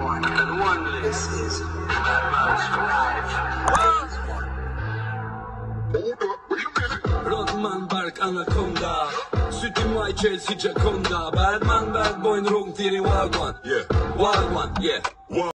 one and only. This is Batman's Live. Rodman, Bark, Anaconda. City, my Chelsea, Jaconda. Batman, bad boy, wrong theory, wild one. Yeah. Wild one, yeah.